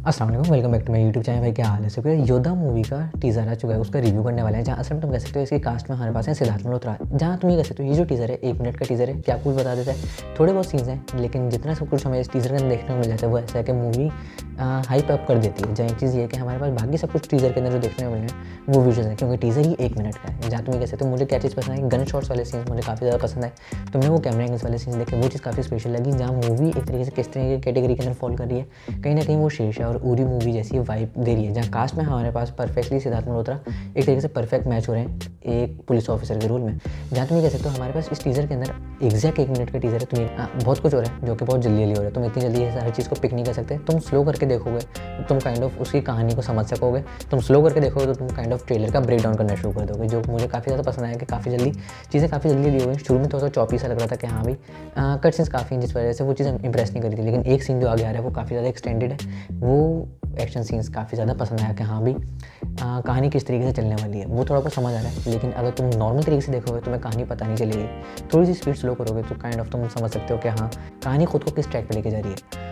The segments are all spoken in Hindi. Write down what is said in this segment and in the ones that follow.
अस्सलाम वालेकुम, welcome back to my YouTube channel. भाई क्या हाल है सबके। योद्धा मूवी का टीज़र आ चुका है, उसका रिव्यू करने वाले हैं। जहाँ असल में तुम कह सकते हो इसकी कास्ट में हमारे पास है सिद्धार्थ मल्होत्रा। जहाँ तुम ये कह सकते हो ये जो टीज़र है 1 मिनट का टीज़र है, क्या कुछ बता देता है। थोड़े बहुत सीन्स हैं, लेकिन जितना सब कुछ हमें इस टीज़र के अंदर देखने को मिल जाता है वो ऐसा है कि मूवी हाइप अप कर देती है। जहाँ एक चीज़ ये है कि हमारे पास बाकी सब कुछ टीज़र के अंदर जो देखने को मिल रहे हैं वो विजुअल्स हैं, क्योंकि टीज़र ही 1 मिनट का है। जहाँ तुम ये कह सकते हो मुझे क्या चीज़ पसंद है, गन शॉट्स वाले सीन्स मुझे काफ़ी ज़्यादा पसंद है। तुमने वो कैमरा एंगल्स वाले सीन्स देखे, वो चीज़ काफ़ी स्पेशल लगी। जहाँ मूवी एक तरीके से किस तरह की कैटेगरी के अंदर फॉल कर रही है, कहीं ना कहीं वो शेरशाह और उरी मूवी जैसी वाइब दे रही है। जहाँ कास्ट में हमारे पास परफेक्टली सिद्धार्थ मल्होत्रा एक तरीके से परफेक्ट मैच हो रहे हैं एक पुलिस ऑफिसर के रोल में। जहाँ तुम ये कह सकते हो हमारे पास इस टीज़र के अंदर एग्जैक्ट 1 मिनट का टीज़र है। तुम्हें बहुत कुछ हो रहा है जो कि बहुत जल्दी जल्दी हो रहा है। तुम इतनी जल्दी हर चीज़ को पिक नहीं कर सकते। तुम स्लो करके देखोगे तो तुम काइंड ऑफ उसकी कहानी को समझ सकोगे। तुम स्लो करके देखोगे तो तुम काइंड ऑफ ट्रेलर का ब्रेक डाउन करना शुरू कर दोगे, जो मुझे काफ़ी ज़्यादा पसंद आया कि काफ़ी जल्दी चीज़ें काफ़ी जल्दी दी हुई। शुरू में थोड़ा सा चौपी सा लग रहा था कि हाँ भाई कट सीन्स काफ़ी हैं, जिस वजह से वो चीज़ इंप्रेस नहीं करी थी। लेकिन एक सीन जो आगे आ रहा है वो काफ़ी ज़्यादा एक्सटेंडेड है। वो एक्शन सीन्स काफ़ी ज़्यादा पसंद आया कि हाँ भाई कहानी किस तरीके से चलने वाली है वो थोड़ा बहुत समझ आ रहा है। लेकिन अगर तुम नॉर्मल तरीके से देखोगे तुम्हें कहानी पता नहीं चलेगी। थोड़ी सी स्पीड स्लो करोगे तो काइंड ऑफ तुम समझ सकते हो कि हाँ कहानी खुद को किस ट्रैक पे लेके जा रही है।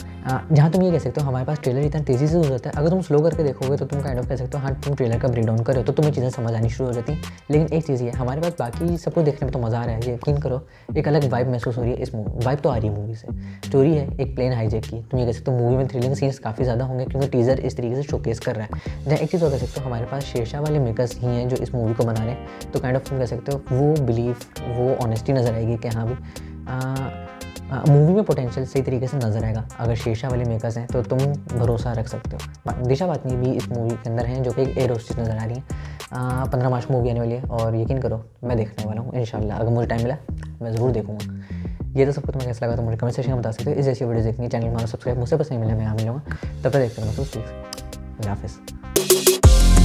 जहाँ तुम ये कह सकते हो हमारे पास ट्रेलर इतना तेज़ी से हो जाता है। अगर तुम स्लो करके देखोगे तो तुम काइंड ऑफ कह सकते हो हाँ तुम ट्रेलर का ब्रेक डाउन करो तो तुम्हें चीज़ें समझ आनी शुरू हो जाती हैं। लेकिन एक चीज़ ये हमारे पास बाकी सब कुछ देखने में तो मज़ा आ रहा है, यकीन करो एक अलग वाइब महसूस हो रही है। इस मूवी वाइब तो आ रही है मूवी से। स्टोरी है एक प्लेन हाईजैक की। तुम ये कह सकते हो मूवी में थ्रिलिंग सीन्स काफ़ी ज़्यादा होंगे क्योंकि टीज़र इस तरीके से शोकेस कर रहा है। जहाँ एक चीज़ और कह सकते हो हमारे पास शेरशाह वाले मेकर्स ही हैं जो इस मूवी को बना रहे हैं। तो काइंड ऑफ तुम कह सकते हो वो बिलीफ वो ऑनेस्टी नज़र आएगी कि हाँ भाई मूवी में पोटेंशियल सही तरीके से नजर आएगा। अगर शेरशाह वाले मेकर्स हैं तो तुम भरोसा रख सकते हो। दिशा पटनी भी इस मूवी के अंदर हैं जो कि एक एयर होस्टेस नज़र आ रही है। 15 मार्च मूवी आने वाली है और यकीन करो मैं देखने वाला हूँ इंशाल्लाह। अगर मुझे टाइम मिला मैं ज़रूर देखूँगा। ये तो सबको तुम्हें कैसा लगा तो मुझे कमेंट सेक्शन में बता सकते हो। इस जैसी वीडियो देखनी चैनल हमारा सब्सक्राइब मुझसे पसंद मिला मैं यहाँ मिलूँगा। तब तक देखते रहूँगा। तो प्लीज़ हाफिज़।